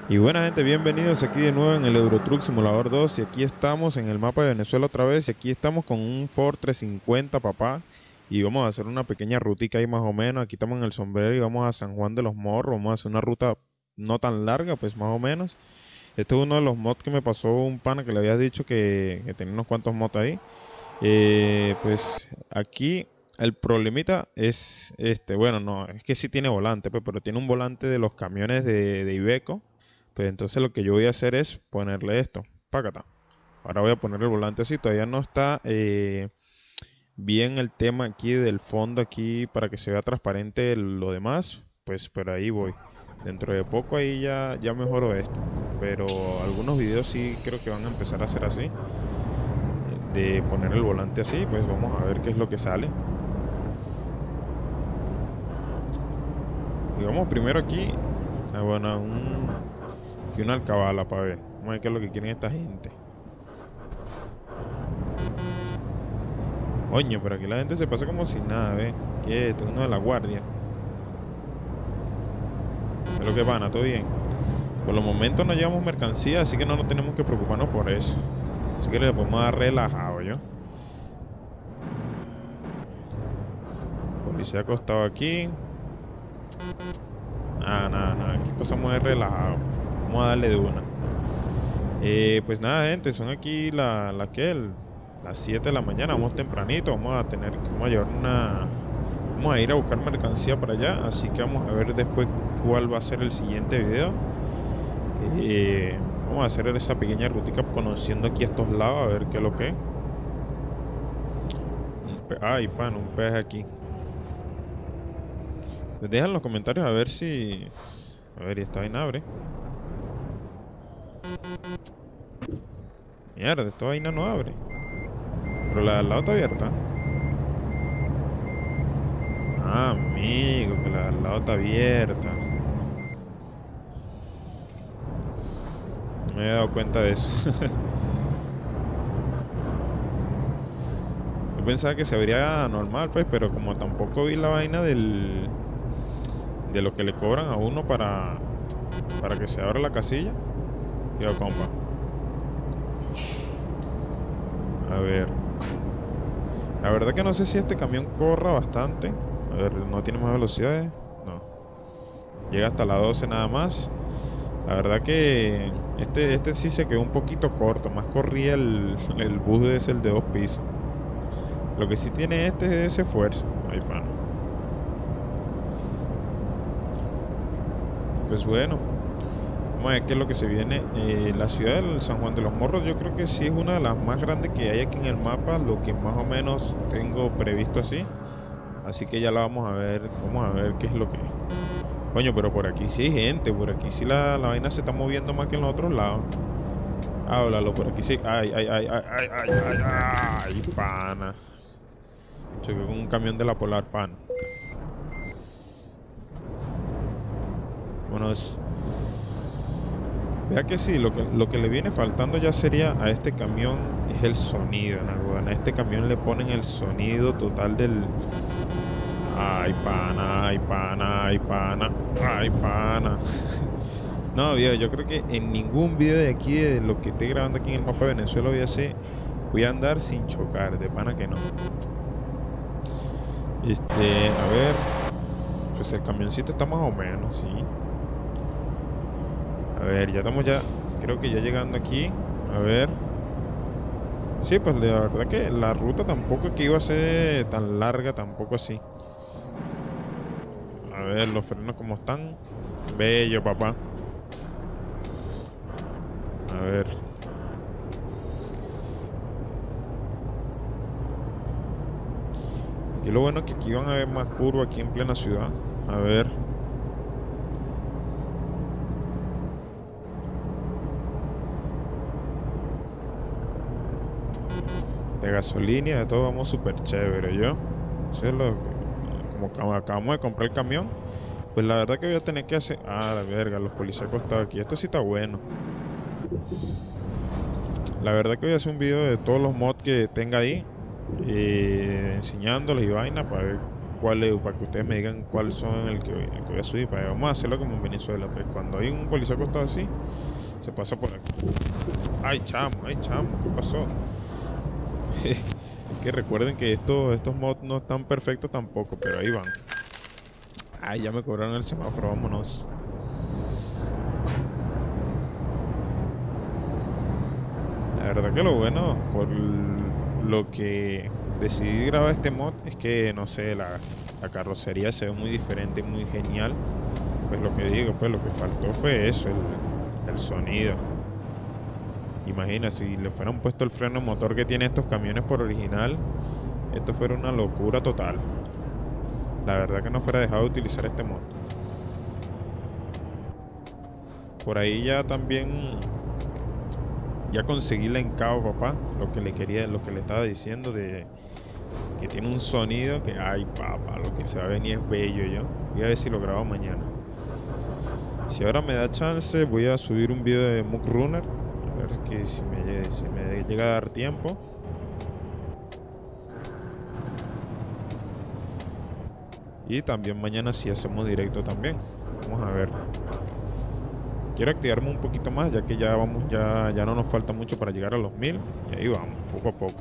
Y buena gente, bienvenidos aquí de nuevo en el Euro Truck Simulator 2 y aquí estamos en el mapa de Venezuela otra vez y aquí estamos con un Ford 350 papá y vamos a hacer una pequeña rutica ahí más o menos. Aquí estamos en el Sombrero y vamos a San Juan de los Morros, vamos a hacer una ruta no tan larga, pues más o menos. Este es uno de los mods que me pasó un pana que le había dicho que tenía unos cuantos mods ahí. Pues aquí el problemita es bueno, no, es que sí tiene volante, pues, pero tiene un volante de los camiones de Iveco. Pues entonces lo que yo voy a hacer es ponerle esto, págata. Ahora voy a poner el volante así, todavía no está bien el tema aquí del fondo aquí para que se vea transparente lo demás, pues pero ahí voy. Dentro de poco ahí ya mejoro esto, pero algunos videos sí creo que van a empezar a hacer así, de poner el volante así, pues vamos a ver qué es lo que sale. Y vamos primero aquí, bueno, aquí una alcabala para ver. Vamos a ver qué es lo que quieren esta gente. Coño, pero aquí la gente se pasa como si nada, ¿ves? ¿Qué es esto? Uno de la guardia. Es lo que van, todo bien. Por los momentos no llevamos mercancía, así que no nos tenemos que preocuparnos por eso. Así que le podemos dar relajado, ¿yo? Policía acostado aquí. Nada. Aquí pasamos de relajado. Vamos a darle de una. Pues nada, gente, son aquí las 7 de la mañana. Vamos tempranito. Vamos a llevar vamos a ir a buscar mercancía para allá. Así que vamos a ver después cuál va a ser el siguiente video. Vamos a hacer esa pequeña rutica conociendo aquí estos lados. A ver qué es lo que es. Ay, pan, un pez aquí. Les dejan en los comentarios a ver si... A ver, y esta vaina abre. Mierda, esta vaina no abre. Pero la de al lado está abierta. Ah, amigo, que la de al lado está abierta. No me había dado cuenta de eso. Yo pensaba que se abría normal, pues, pero como tampoco vi la vaina de lo que le cobran a uno para que se abra la casilla. Yo, compa. A ver. La verdad que no sé si este camión corra bastante. A ver, no tiene más velocidades. No. Llega hasta la 12 nada más. La verdad que este sí se quedó un poquito corto. Más corría el bus es el de 2 pisos. Lo que sí tiene este es ese esfuerzo. Ahí, pana. Pues bueno. Vamos a ver qué es lo que se viene. La ciudad del San Juan de los Morros yo creo que sí es una de las más grandes que hay aquí en el mapa. Lo que más o menos tengo previsto así. Así que ya la vamos a ver. Vamos a ver qué es lo que es. Coño, pero por aquí sí hay gente. Por aquí sí la vaina se está moviendo más que en los otros lados. Háblalo, por aquí sí. Ay, pana. Choqué con un camión de la Polar, pan. Bueno, vea que sí, lo que le viene faltando ya sería a este camión es el sonido, ¿no? A este camión le ponen el sonido total del... Ay, pana, ay, pana, ay, pana, ay, pana. No, viejo, yo creo que en ningún video de aquí, de lo que esté grabando aquí en el mapa de Venezuela, voy a andar sin chocar, de pana que no. A ver, pues el camioncito está más o menos, sí. A ver, creo que ya llegando aquí. A ver. Sí, pues la verdad que la ruta tampoco es que iba a ser tan larga, tampoco así. A ver, los frenos como están. Bello, papá. A ver. Aquí lo bueno es que aquí van a ver más curva aquí en plena ciudad. A ver. De gasolina, de todo vamos súper chévere, yo. Eso es como acabamos de comprar el camión. Pues la verdad que voy a tener que hacer... Ah, la verga, los policías acostados aquí. Esto sí está bueno. La verdad que voy a hacer un video de todos los mods que tenga ahí. Enseñándoles y vaina para ver cuál es, para que ustedes me digan cuál son el que voy a subir. Vamos a hacerlo como en Venezuela, pues cuando hay un policía acostado así, se pasa por aquí. Ay, chamo, ¿qué pasó? Es que recuerden que estos mods no están perfectos tampoco, pero ahí van. Ay, ya me cobraron el semáforo, vámonos. La verdad que lo bueno, por lo que decidí grabar este mod, es que, no sé, la carrocería se ve muy diferente, muy genial. Pues lo que digo, pues lo que faltó fue eso, el sonido. Imagina, si le fueran puesto el freno motor que tiene estos camiones por original, esto fuera una locura total. La verdad que no fuera dejado de utilizar este mod. Por ahí ya también ya conseguí la encabo, papá, lo que le quería, lo que le estaba diciendo de que tiene un sonido que, ay, papá, lo que se va a venir es bello. Yo voy a ver si lo grabo mañana. Si ahora me da chance, voy a subir un video de Muck Runner, a ver que si me llega a dar tiempo. Y también mañana si hacemos directo también. Vamos a ver. Quiero activarme un poquito más, ya que ya no nos falta mucho para llegar a los 1000. Y ahí vamos, poco a poco.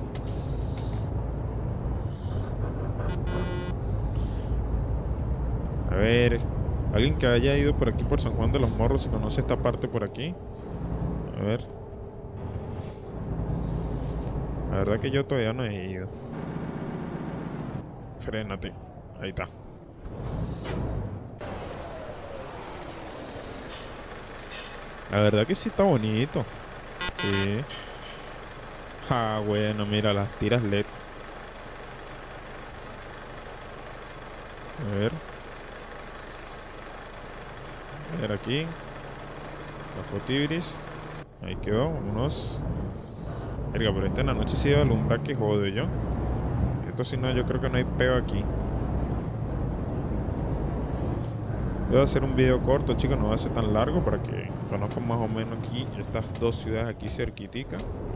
A ver, alguien que haya ido por aquí por San Juan de los Morros y conoce esta parte por aquí. A ver. La verdad que yo todavía no he ido. Frénate. Ahí está. La verdad que sí está bonito. Sí. Ah, bueno, mira las tiras LED. A ver. A ver aquí. La fotibris. Ahí quedó, vámonos. Verga, pero esta en la noche sí va a alumbrar que jodo yo. Esto si no, yo creo que no hay peo aquí. Voy a hacer un video corto, chicos, no va a ser tan largo para que conozcan más o menos aquí estas dos ciudades aquí cerquitica.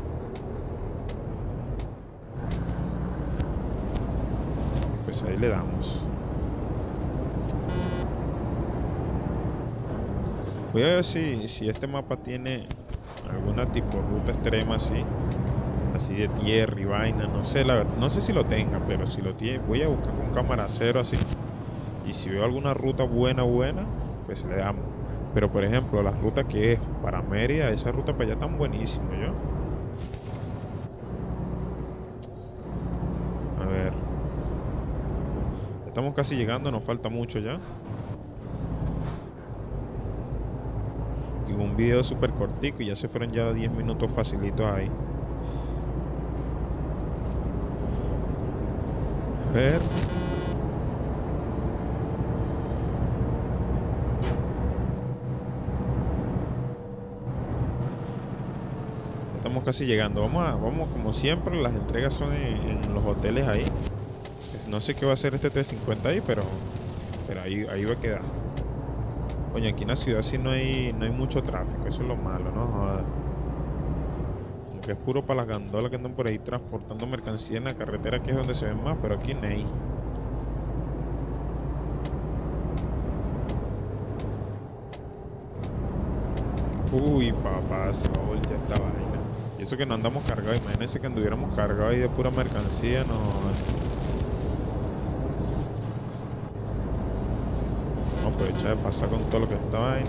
Pues ahí le damos. Voy a ver si este mapa tiene alguna tipo ruta extrema así de tierra y vaina, no sé, la verdad, no sé si lo tenga, pero si lo tiene, voy a buscar con cámara cero así. Y si veo alguna ruta buena, pues le damos. Pero por ejemplo, la ruta que es para Mérida, esa ruta para allá tan buenísima, yo. A ver. Estamos casi llegando, nos falta mucho ya. Y un video súper cortico y ya se fueron ya 10 minutos facilitos ahí. A ver. Estamos casi llegando. Vamos como siempre, las entregas son en los hoteles ahí. No sé qué va a hacer este T50 ahí, pero ahí va a quedar. Coño, aquí en la ciudad sí no hay mucho tráfico, eso es lo malo, ¿no? Joder. Como que es puro para las gandolas que andan por ahí transportando mercancía en la carretera, que es donde se ven más, pero aquí no hay. Uy, papá, se va a voltear esta vaina. Y eso que no andamos cargados, imagínense que anduviéramos cargados ahí de pura mercancía, no. Vamos a aprovechar de pasar con todo lo que es esta vaina.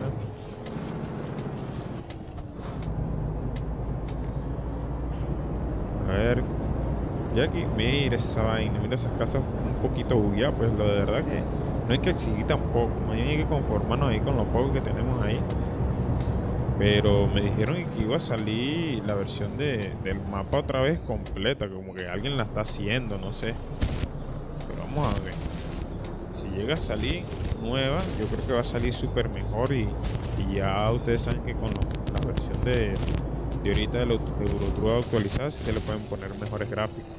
A ver. Y aquí, mira esa vaina, mira esas casas un poquito bugueadas, pues lo de verdad que no hay que exigir tampoco, no hay que conformarnos ahí con lo poco que tenemos ahí. Pero me dijeron que iba a salir la versión del mapa otra vez completa, como que alguien la está haciendo, no sé. Pero vamos a ver. Si llega a salir nueva, yo creo que va a salir súper mejor y ya ustedes saben que con la versión de ahorita de Eurotruck actualizada sí se le pueden poner mejores gráficos.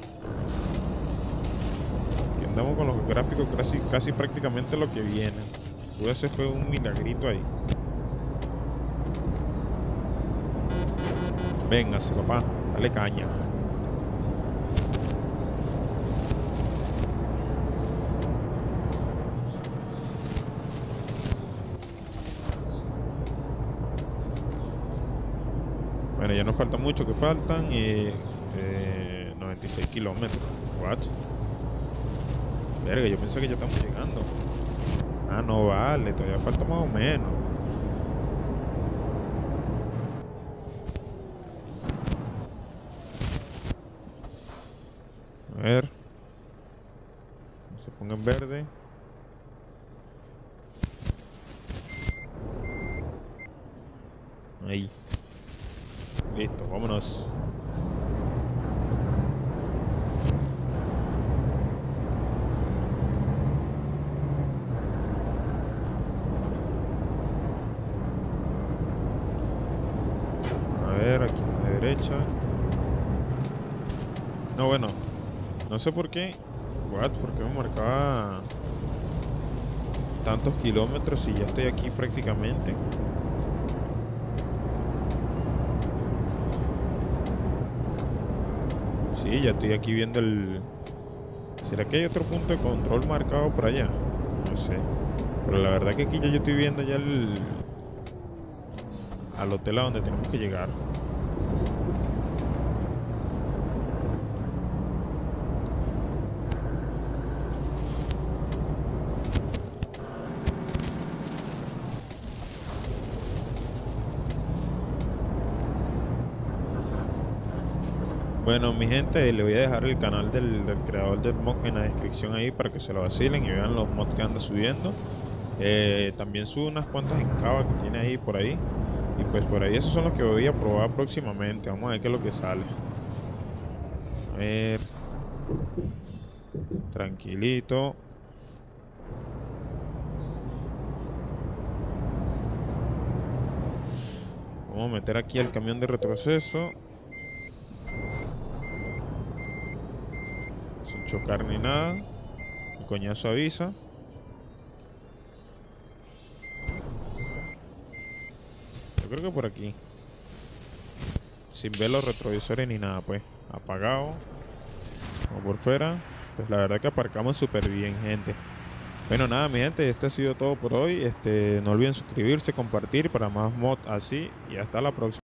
Aquí andamos con los gráficos casi prácticamente lo que viene. Ese fue un milagrito ahí. Véngase, papá, dale caña. Bueno, ya nos falta mucho, que faltan 96 kilómetros. What? Verga, yo pensé que ya estamos llegando. Ah, no vale, todavía falta más o menos. A ver. Se ponga en verde. Ahí. Listo, vámonos. A ver, aquí a la derecha. No, bueno. No sé por qué. What? ¿Por qué me marcaba tantos kilómetros si ya estoy aquí prácticamente? Sí, ya estoy aquí viendo el... ¿Será que hay otro punto de control marcado por allá? No sé. Pero la verdad que aquí ya yo estoy viendo ya el... al hotel a donde tenemos que llegar. Bueno, mi gente, le voy a dejar el canal del creador del mod en la descripción ahí para que se lo vacilen y vean los mods que anda subiendo. También sube unas cuantas en Cava que tiene ahí por ahí. Y pues por ahí esos son los que voy a probar próximamente. Vamos a ver qué es lo que sale. A ver. Tranquilito. Vamos a meter aquí el camión de retroceso. Sin chocar ni nada. El coñazo avisa. Yo creo que por aquí. Sin ver los retrovisores ni nada, pues. Apagado. Como por fuera. Pues la verdad que aparcamos súper bien, gente. Bueno, nada, mi gente, este ha sido todo por hoy. No olviden suscribirse, compartir para más mods así. Y hasta la próxima.